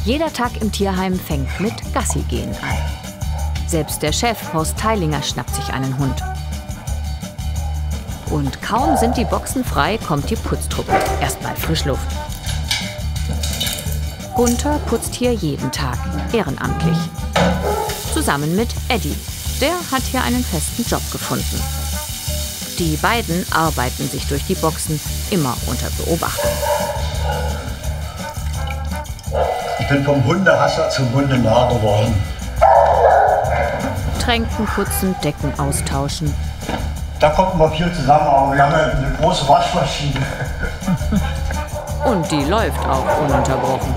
Jeder Tag im Tierheim fängt mit Gassi-Gehen an. Selbst der Chef, Horst Teilinger, schnappt sich einen Hund. Und kaum sind die Boxen frei, kommt die Putztruppe. Erstmal Frischluft. Gunther putzt hier jeden Tag, ehrenamtlich. Zusammen mit Eddie. Der hat hier einen festen Job gefunden. Die beiden arbeiten sich durch die Boxen, immer unter Beobachtung. Ich bin vom Hundehasser zum Hundenah geworden. Tränken putzen, Decken austauschen. Da kommt man viel zusammen, aber wir haben ja eine große Waschmaschine. Und die läuft auch ununterbrochen.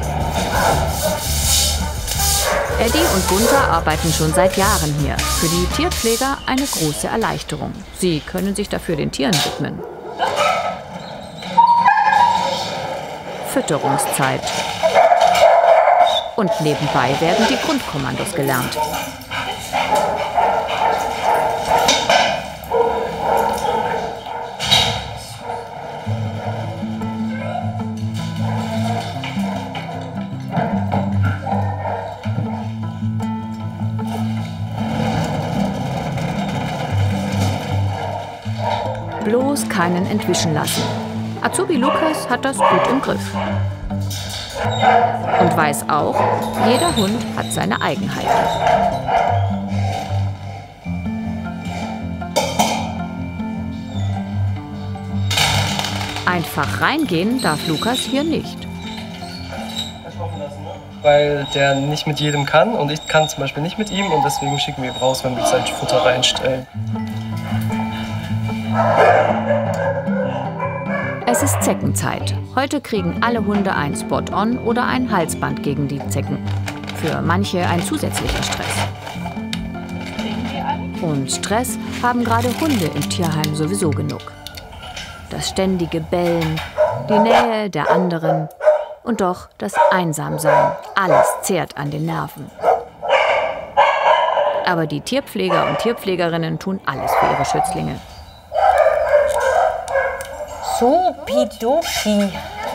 Eddie und Gunther arbeiten schon seit Jahren hier. Für die Tierpfleger eine große Erleichterung. Sie können sich dafür den Tieren widmen. Fütterungszeit. Und nebenbei werden die Grundkommandos gelernt. Bloß keinen entwischen lassen. Azubi Lukas hat das gut im Griff. Und weiß auch, jeder Hund hat seine Eigenheiten. Einfach reingehen darf Lukas hier nicht. Weil der nicht mit jedem kann und ich kann zum Beispiel nicht mit ihm und deswegen schicken wir ihn raus, wenn wir sein Futter reinstellen. Es ist Zeckenzeit. Heute kriegen alle Hunde ein Spot-on oder ein Halsband gegen die Zecken. Für manche ein zusätzlicher Stress. Und Stress haben gerade Hunde im Tierheim sowieso genug. Das ständige Bellen, die Nähe der anderen und doch das Einsamsein. Alles zehrt an den Nerven. Aber die Tierpfleger und Tierpflegerinnen tun alles für ihre Schützlinge. Supidupi.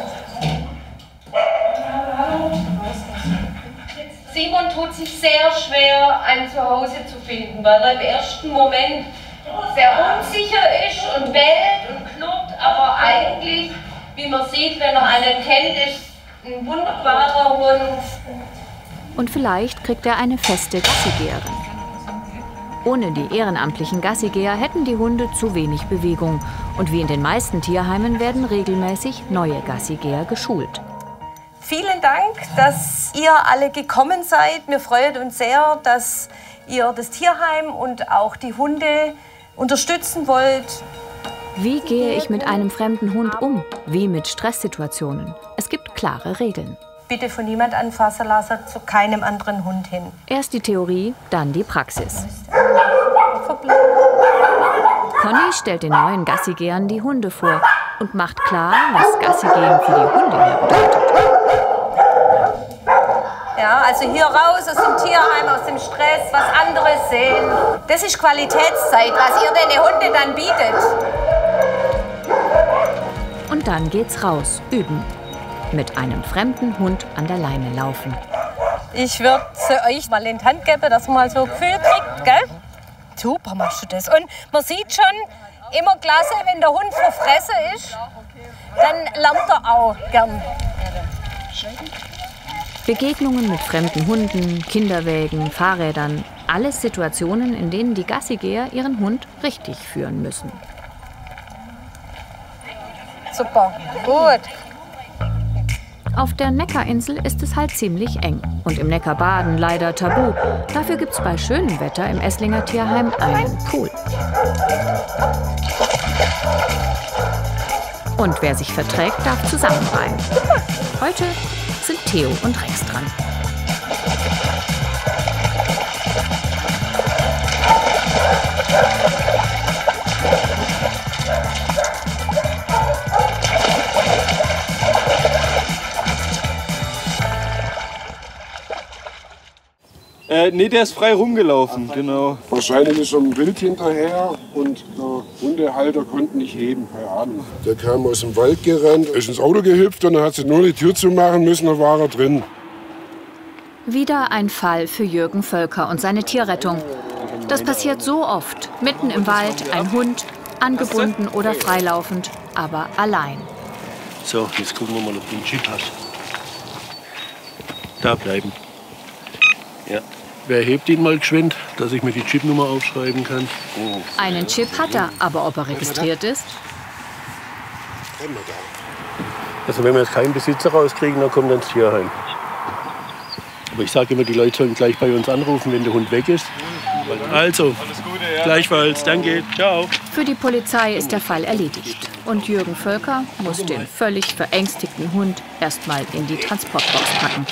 Simon tut sich sehr schwer, ein Zuhause zu finden, weil er im ersten Moment sehr unsicher ist und bellt und knurrt, aber eigentlich, wie man sieht, wenn er einen kennt, ist ein wunderbarer Hund. Und vielleicht kriegt er eine feste Gassigeherin. Ohne die ehrenamtlichen Gassigeher hätten die Hunde zu wenig Bewegung. Und wie in den meisten Tierheimen werden regelmäßig neue Gassigeher geschult. Vielen Dank, dass ihr alle gekommen seid. Wir freuen uns sehr, dass ihr das Tierheim und auch die Hunde unterstützen wollt. Wie gehe ich mit einem fremden Hund um? Wie mit Stresssituationen? Es gibt klare Regeln. Bitte von niemand anfassen lassen, zu keinem anderen Hund hin. Erst die Theorie, dann die Praxis. Conny stellt den neuen Gassigehern die Hunde vor und macht klar, was Gassigehen für die Hunde her bedeutet. Ja, also hier raus aus dem Tierheim, aus dem Stress, was anderes sehen. Das ist Qualitätszeit, was ihr den Hunden dann bietet. Und dann geht's raus, üben. Mit einem fremden Hund an der Leine laufen. Ich würde euch mal in die Hand geben, dass man mal so ein Gefühl kriegt, gell? Super machst du das. Und man sieht schon immer klasse, wenn der Hund verfressen ist, dann lernt er auch gern. Begegnungen mit fremden Hunden, Kinderwägen, Fahrrädern. Alles Situationen, in denen die Gassigeher ihren Hund richtig führen müssen. Super, gut. Auf der Neckarinsel ist es halt ziemlich eng. Und im Neckarbaden leider tabu. Dafür gibt's bei schönem Wetter im Esslinger Tierheim einen Pool. Und wer sich verträgt, darf zusammenreihen. Heute sind Theo und Rex dran. Nee, der ist frei rumgelaufen, genau. Wahrscheinlich ist er ein Wild hinterher und der Hundehalter konnte nicht heben, keine Ahnung. Der kam aus dem Wald gerannt, ist ins Auto gehüpft und dann hat sie nur die Tür zumachen müssen, dann war er drin. Wieder ein Fall für Jürgen Völker und seine Tierrettung. Das passiert so oft. Mitten im Wald ein Hund, angebunden oder freilaufend, aber allein. So, jetzt gucken wir mal, ob du einen Chip hast. Da bleiben. Ja. Wer hebt ihn mal geschwind, dass ich mir die Chipnummer aufschreiben kann? Oh. Einen Chip hat er, aber ob er registriert ist? Also wenn wir jetzt keinen Besitzer rauskriegen, dann kommt er ins Tierheim. Aber ich sage immer, die Leute sollen gleich bei uns anrufen, wenn der Hund weg ist. Also, gleichfalls, danke, ciao. Für die Polizei ist der Fall erledigt. Und Jürgen Völker muss den völlig verängstigten Hund erstmal in die Transportbox packen.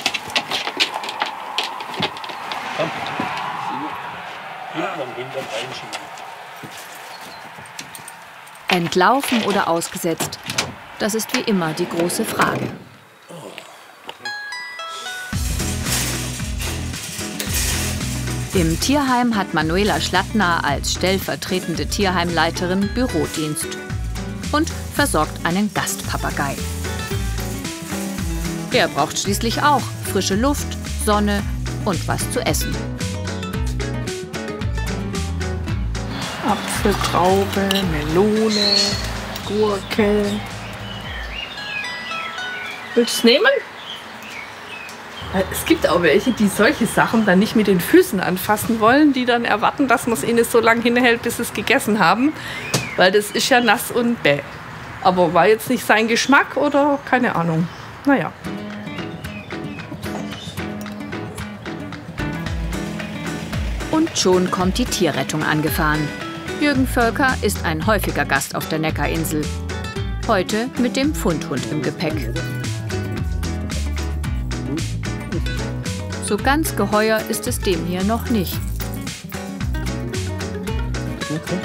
Komm. Hinten am Hintern reinschieben. Entlaufen oder ausgesetzt? Das ist wie immer die große Frage. Im Tierheim hat Manuela Schlattner als stellvertretende Tierheimleiterin Bürodienst und versorgt einen Gastpapagei. Der braucht schließlich auch frische Luft, Sonne und was zu essen. Apfel, Traube, Melone, Gurke. Willst du es nehmen? Es gibt auch welche, die solche Sachen dann nicht mit den Füßen anfassen wollen, die dann erwarten, dass man es ihnen so lange hinhält, bis sie es gegessen haben. Weil das ist ja nass und bäh. Aber war jetzt nicht sein Geschmack oder keine Ahnung. Naja. Und schon kommt die Tierrettung angefahren. Jürgen Völker ist ein häufiger Gast auf der Neckarinsel. Heute mit dem Fundhund im Gepäck. So ganz geheuer ist es dem hier noch nicht. Okay.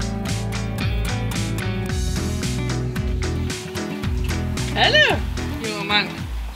Hallo, junger Mann.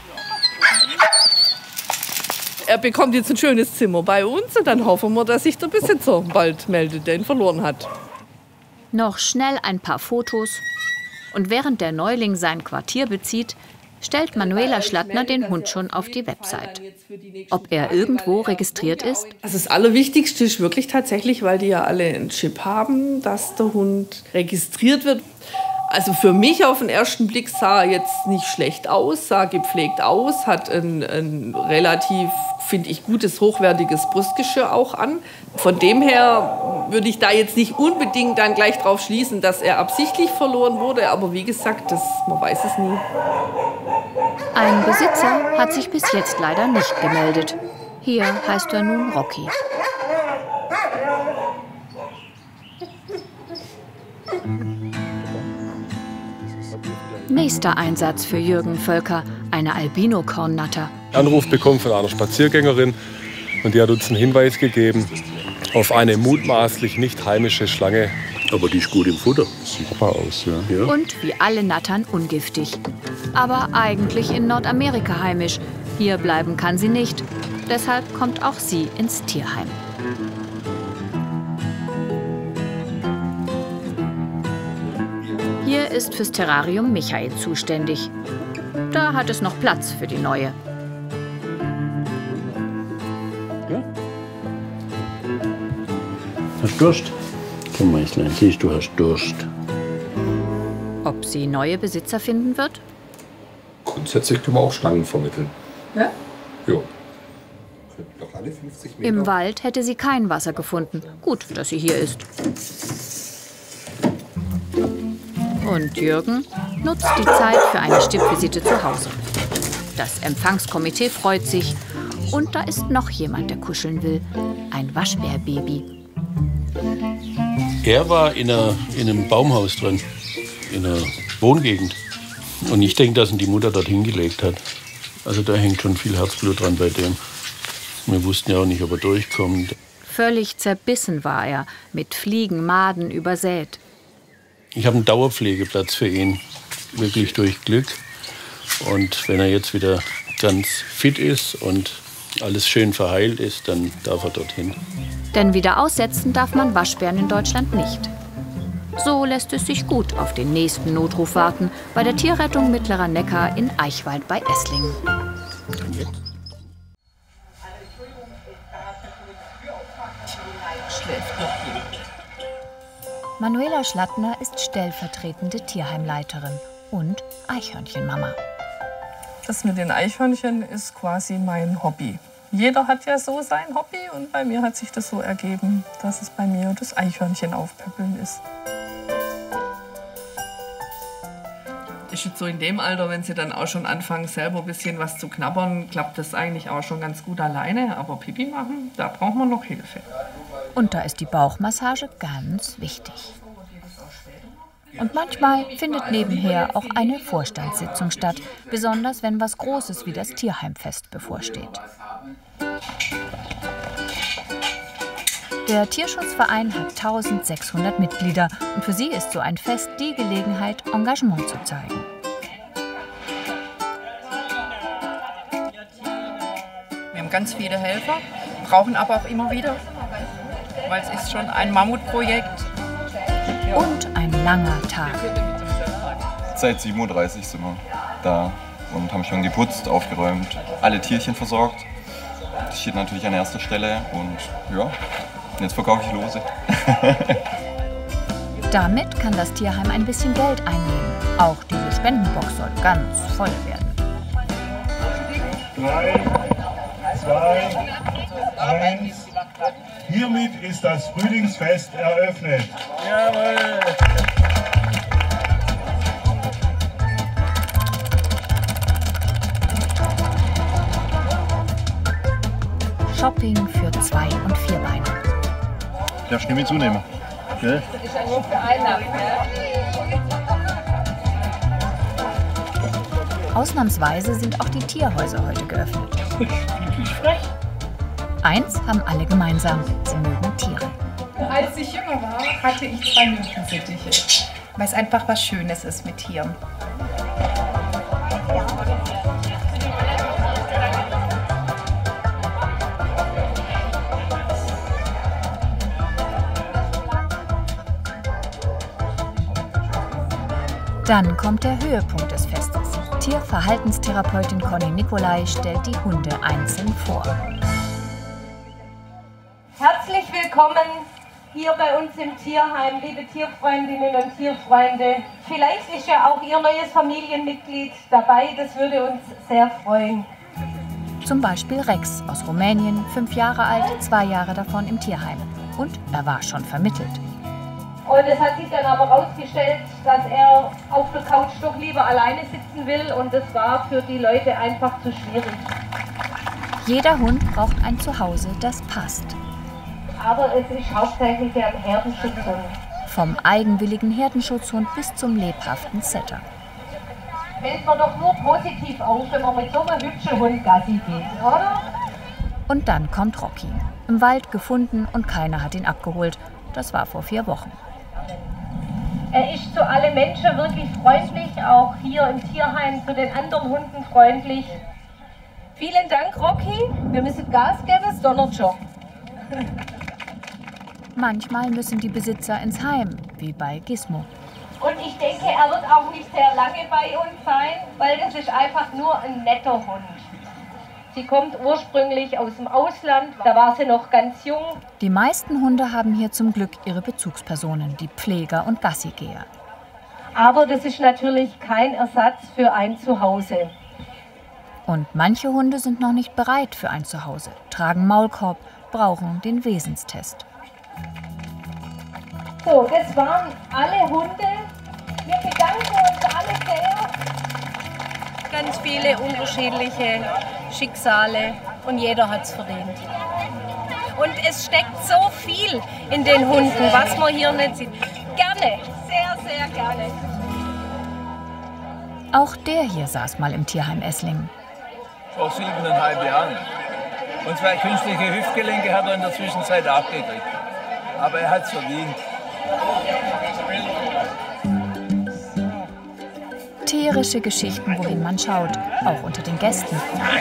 Er bekommt jetzt ein schönes Zimmer bei uns und dann hoffen wir, dass sich der Besitzer bald meldet, der ihn verloren hat. Noch schnell ein paar Fotos. Und während der Neuling sein Quartier bezieht, stellt Manuela Schlattner den Hund schon auf die Website. Ob er irgendwo registriert ist? Also das Allerwichtigste ist wirklich tatsächlich, weil die ja alle einen Chip haben, dass der Hund registriert wird. Also für mich auf den ersten Blick sah er jetzt nicht schlecht aus, sah gepflegt aus, hat ein relativ, finde ich, gutes, hochwertiges Brustgeschirr auch an. Von dem her würde ich da jetzt nicht unbedingt dann gleich drauf schließen, dass er absichtlich verloren wurde. Aber wie gesagt, man weiß es nie. Ein Besitzer hat sich bis jetzt leider nicht gemeldet. Hier heißt er nun Rocky. Nächster Einsatz für Jürgen Völker, eine Albino-Kornnatter. Anruf bekommen von einer Spaziergängerin und die hat uns einen Hinweis gegeben auf eine mutmaßlich nicht heimische Schlange. Aber die ist gut im Futter. Sieht super aus, ja. Ja. Und wie alle Nattern ungiftig. Aber eigentlich in Nordamerika heimisch. Hier bleiben kann sie nicht. Deshalb kommt auch sie ins Tierheim. Hier ist fürs Terrarium Michael zuständig. Da hat es noch Platz für die neue. Ja? Hast du Durst? Komm, Mäuslein, siehst du, hast Durst. Ob sie neue Besitzer finden wird? Grundsätzlich können wir auch Schlangen vermitteln. Ja? Ja. Doch alle 50 Meter. Im Wald hätte sie kein Wasser gefunden. Gut, dass sie hier ist. Und Jürgen nutzt die Zeit für eine Stippvisite zu Hause. Das Empfangskomitee freut sich. Und da ist noch jemand, der kuscheln will. Ein Waschbärbaby. Er war in einem Baumhaus drin, in einer Wohngegend. Und ich denke, dass ihn die Mutter dorthin gelegt hat. Also da hängt schon viel Herzblut dran bei dem. Wir wussten ja auch nicht, ob er durchkommt. Völlig zerbissen war er, mit Fliegen, Maden übersät. Ich habe einen Dauerpflegeplatz für ihn, wirklich durch Glück. Und wenn er jetzt wieder ganz fit ist und alles schön verheilt ist, dann darf er dorthin. Denn wieder aussetzen darf man Waschbären in Deutschland nicht. So lässt es sich gut auf den nächsten Notruf warten bei der Tierrettung Mittlerer Neckar in Eichwald bei Esslingen. schläft noch hier. Manuela Schlattner ist stellvertretende Tierheimleiterin und Eichhörnchenmama. Das mit den Eichhörnchen ist quasi mein Hobby. Jeder hat ja so sein Hobby und bei mir hat sich das so ergeben, dass es bei mir das Eichhörnchen aufpäppeln ist. Ist jetzt so in dem Alter, wenn sie dann auch schon anfangen, selber ein bisschen was zu knabbern, klappt das eigentlich auch schon ganz gut alleine. Aber Pipi machen, da braucht man noch Hilfe. Und da ist die Bauchmassage ganz wichtig. Und manchmal findet nebenher auch eine Vorstandssitzung statt, besonders wenn was Großes wie das Tierheimfest bevorsteht. Der Tierschutzverein hat 1600 Mitglieder und für sie ist so ein Fest die Gelegenheit, Engagement zu zeigen. Wir haben ganz viele Helfer, brauchen aber auch immer wieder, weil es ist schon ein Mammutprojekt. Und ein langer Tag. Seit 7:30 Uhr sind wir da und haben schon geputzt, aufgeräumt, alle Tierchen versorgt. Das steht natürlich an erster Stelle und ja, jetzt verkaufe ich Lose. Damit kann das Tierheim ein bisschen Geld einnehmen. Auch diese Spendenbox soll ganz voll werden. 3, 2, 1. Hiermit ist das Frühlingsfest eröffnet. Jawohl! Shopping für 2- und 4-Beiner. Darfst du nicht zunehmen? Gell? Das ist ja nur für Einnahmen, Ausnahmsweise sind auch die Tierhäuser heute geöffnet. Eins haben alle gemeinsam, sie mögen Tiere. Als ich jünger war, hatte ich 2 Münchensittiche, weil es einfach was Schönes ist mit Tieren. Dann kommt der Höhepunkt des Festes. Tierverhaltenstherapeutin Conny Nicolai stellt die Hunde einzeln vor. Herzlich willkommen hier bei uns im Tierheim, liebe Tierfreundinnen und Tierfreunde. Vielleicht ist ja auch Ihr neues Familienmitglied dabei, das würde uns sehr freuen. Zum Beispiel Rex aus Rumänien, 5 Jahre alt, 2 Jahre davon im Tierheim. Und er war schon vermittelt. Und es hat sich dann aber herausgestellt, dass er auf der Couch doch lieber alleine sitzen will und das war für die Leute einfach zu schwierig. Jeder Hund braucht ein Zuhause, das passt. Aber es ist hauptsächlich ein Herdenschutzhund. Vom eigenwilligen Herdenschutzhund bis zum lebhaften Setter. Fällt man doch nur positiv auf, wenn man mit so einem hübschen Hund Gassi geht, oder? Und dann kommt Rocky. Im Wald gefunden und keiner hat ihn abgeholt. Das war vor 4 Wochen. Er ist zu allen Menschen wirklich freundlich, auch hier im Tierheim zu den anderen Hunden freundlich. Vielen Dank, Rocky. Wir müssen Gas geben, es donnert schon. Manchmal müssen die Besitzer ins Heim, wie bei Gizmo. Und ich denke, er wird auch nicht sehr lange bei uns sein, weil das ist einfach nur ein netter Hund. Sie kommt ursprünglich aus dem Ausland, da war sie noch ganz jung. Die meisten Hunde haben hier zum Glück ihre Bezugspersonen, die Pfleger und Gassigeher. Aber das ist natürlich kein Ersatz für ein Zuhause. Und manche Hunde sind noch nicht bereit für ein Zuhause, tragen Maulkorb, brauchen den Wesenstest. So, das waren alle Hunde. Wir bedanken uns alle sehr. Ganz viele unterschiedliche Schicksale und jeder hat es verdient. Und es steckt so viel in den Hunden, was man hier nicht sieht. Gerne, sehr, sehr gerne. Auch der hier saß mal im Tierheim Esslingen. Vor 7,5 Jahren. Und 2 künstliche Hüftgelenke hat er in der Zwischenzeit abgekriegt. Aber er hat es verdient. Tierische Geschichten, wohin man schaut, auch unter den Gästen.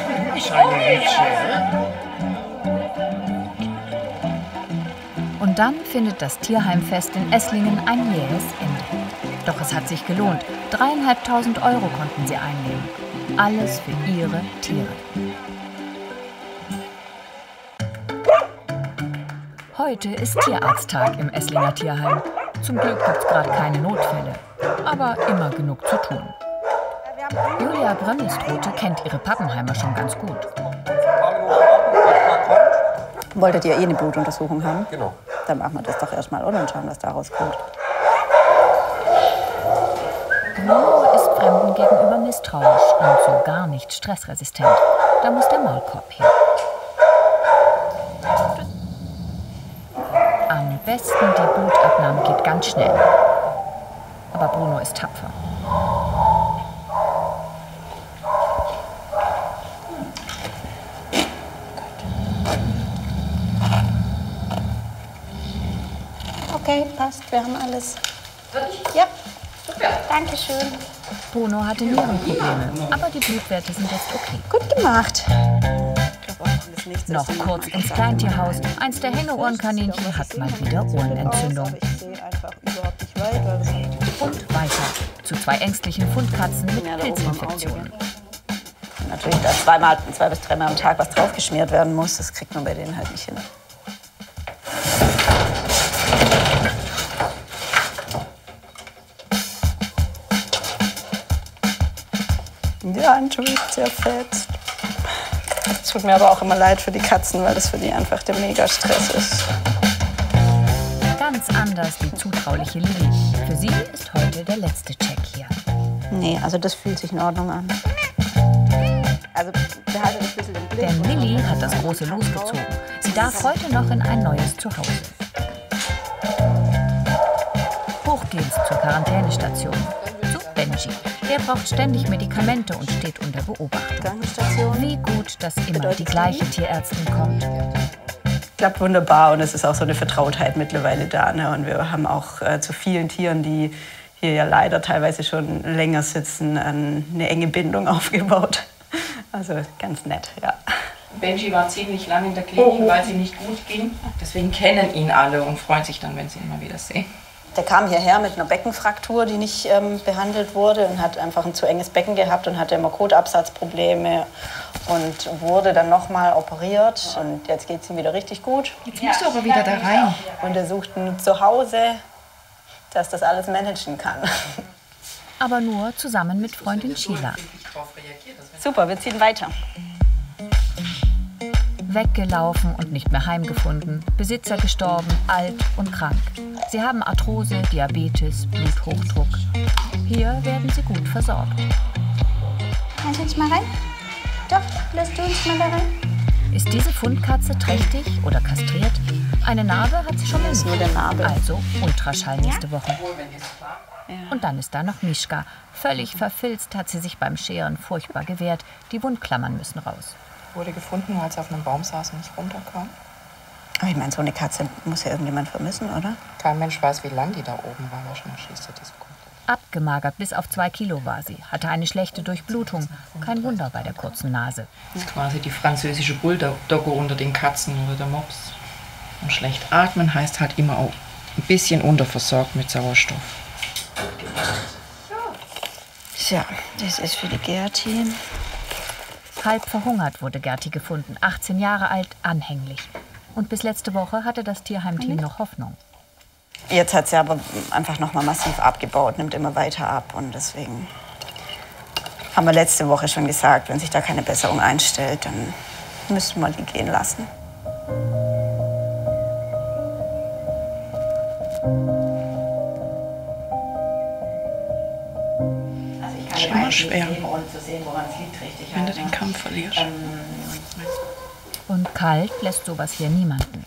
Und dann findet das Tierheimfest in Esslingen ein jähes Ende. Doch es hat sich gelohnt. 3.500 € konnten sie einnehmen. Alles für ihre Tiere. Heute ist Tierarzttag im Esslinger Tierheim. Zum Glück gibt es gerade keine Notfälle, aber immer genug zu tun. Julia Brömmelstrote kennt ihre Pappenheimer schon ganz gut. Wolltet ihr eine Blutuntersuchung haben? Genau. Dann machen wir das doch erstmal und schauen, was da rauskommt. Bruno ist Fremden gegenüber misstrauisch und so gar nicht stressresistent. Da muss der Maulkorb her. Am besten die Blutabnahme geht ganz schnell. Aber Bruno ist tapfer. Okay, passt. Wir haben alles. Ja, super. Dankeschön. Bruno hatte Nierenprobleme, aber die Blutwerte sind jetzt okay. Gut gemacht. Noch kurz ins Kleintierhaus. Eins der Hängeohrenkaninchen hat mal wieder Ohrenentzündung. Und weiter zu 2 ängstlichen Fundkatzen mit Pilzinfektionen. Natürlich, da 2 bis 3 Mal am Tag was draufgeschmiert werden muss, das kriegt man bei denen halt nicht hin. Der Handschuh ist sehr fett. Es tut mir aber auch immer leid für die Katzen, weil das für die einfach der Mega-Stress ist. Ganz anders die zutrauliche Lilly. Für sie ist heute der letzte Check hier. Nee, also das fühlt sich in Ordnung an. Also, behalte das ein bisschen im Blick. Denn Lilly hat das große Los gezogen. Sie darf heute noch in ein neues Zuhause. Hoch geht's zur Quarantänestation. Zu Benji. Er braucht ständig Medikamente und steht unter Beobachtung. Wie gut, dass immer die gleiche Tierärztin kommt. Klappt wunderbar und es ist auch so eine Vertrautheit mittlerweile da. Ne? Und wir haben auch zu vielen Tieren, die hier ja leider teilweise schon länger sitzen, eine enge Bindung aufgebaut. Also ganz nett, ja. Benji war ziemlich lange in der Klinik, weil sie nicht gut ging. Deswegen kennen ihn alle und freuen sich dann, wenn sie ihn mal wieder sehen. Der kam hierher mit einer Beckenfraktur, die nicht behandelt wurde und hat einfach ein zu enges Becken gehabt und hatte immer Kotabsatzprobleme und wurde dann nochmal operiert und jetzt geht es ihm wieder richtig gut. Jetzt musst du aber wieder da rein. Und er sucht ein Zuhause, das das alles managen kann. Aber nur zusammen mit Freundin Sheila. Super, wir ziehen weiter. Weggelaufen und nicht mehr heimgefunden. Besitzer gestorben, alt und krank. Sie haben Arthrose, Diabetes, Bluthochdruck. Hier werden sie gut versorgt. Kannst du uns mal rein? Doch, lass du uns mal da rein. Ist diese Fundkatze trächtig oder kastriert? Eine Narbe hat sie schon mal nicht. Nur der Nabel. Also Ultraschall nächste Woche. Und dann ist da noch Mischka. Völlig verfilzt hat sie sich beim Scheren furchtbar gewehrt. Die Wundklammern müssen raus. Wurde gefunden, als er auf einem Baum saß und nicht runterkam. Aber ich meine, so eine Katze muss ja irgendjemand vermissen, oder? Kein Mensch weiß, wie lang die da oben war. Wahrscheinlich schießt er die Sekunde. Abgemagert bis auf 2 Kilo war sie, hatte eine schlechte Durchblutung. Kein Wunder bei der kurzen Nase. Das ist quasi die französische Bulldogge unter den Katzen oder der Mops. Und schlecht atmen heißt halt immer auch ein bisschen unterversorgt mit Sauerstoff. Tja, das ist für die Gerti. Halb verhungert wurde Gerti gefunden, 18 Jahre alt, anhänglich. Und bis letzte Woche hatte das Tierheimteam noch Hoffnung. Jetzt hat sie aber einfach noch mal massiv abgebaut, nimmt immer weiter ab. Und deswegen haben wir letzte Woche schon gesagt, wenn sich da keine Besserung einstellt, dann müssen wir die gehen lassen. Das ist immer schwer, wenn du den Kampf verlierst. Und kalt lässt sowas hier niemanden.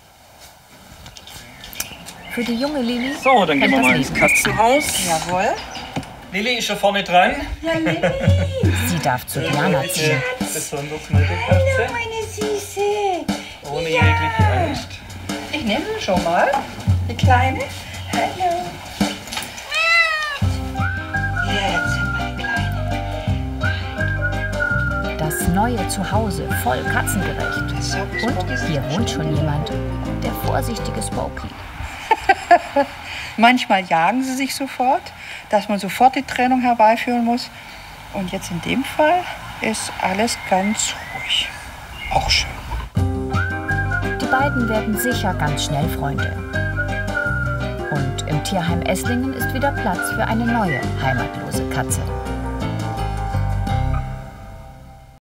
Für die junge Lilly. So, dann gehen wir mal ins Katzenhaus. Jawohl. Lilly ist schon vorne dran. Ja, Lilly. Sie darf zu Diana ziehen. Besonders nette Katze. Meine Süße. Ohne jegliche Angst. Ich nehme sie schon mal. Die Kleine. Hallo. Das neue Zuhause voll katzengerecht. Und hier wohnt schon jemand. Der vorsichtige Spooky. Manchmal jagen sie sich sofort, dass man sofort die Trennung herbeiführen muss. Und jetzt in dem Fall ist alles ganz ruhig. Auch schön. Die beiden werden sicher ganz schnell Freunde. Und im Tierheim Esslingen ist wieder Platz für eine neue heimatlose Katze.